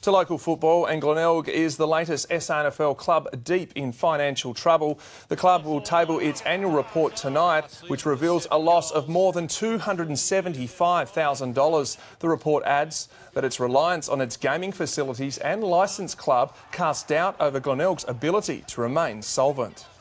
To local football, and Glenelg is the latest SANFL club deep in financial trouble. The club will table its annual report tonight, which reveals a loss of more than $275,000. The report adds that its reliance on its gaming facilities and licensed club casts doubt over Glenelg's ability to remain solvent.